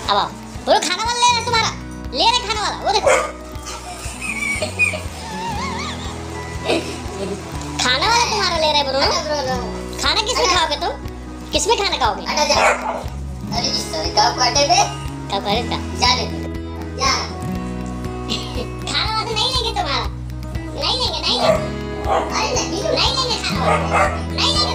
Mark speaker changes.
Speaker 1: अब आओ ब्रो, खाना वाला ले रहा है तुम्हारा, ले रहा है खाना वाला, वो देखो खाना वाला तुम्हारा ले रहा है ब्रो। खाना किसमें खाओगे तुम? किसमें खाना खाओगे?
Speaker 2: अरे सॉरी कब काटे बे?
Speaker 1: कब करे का?
Speaker 2: जाने जा।
Speaker 1: खाना वाला नहीं लेंगे तुम्हारा, नहीं लेंगे, नहीं लेंगे,
Speaker 2: अरे नहीं
Speaker 1: नहीं लेंगे खाना वाला, नहीं लेंगे।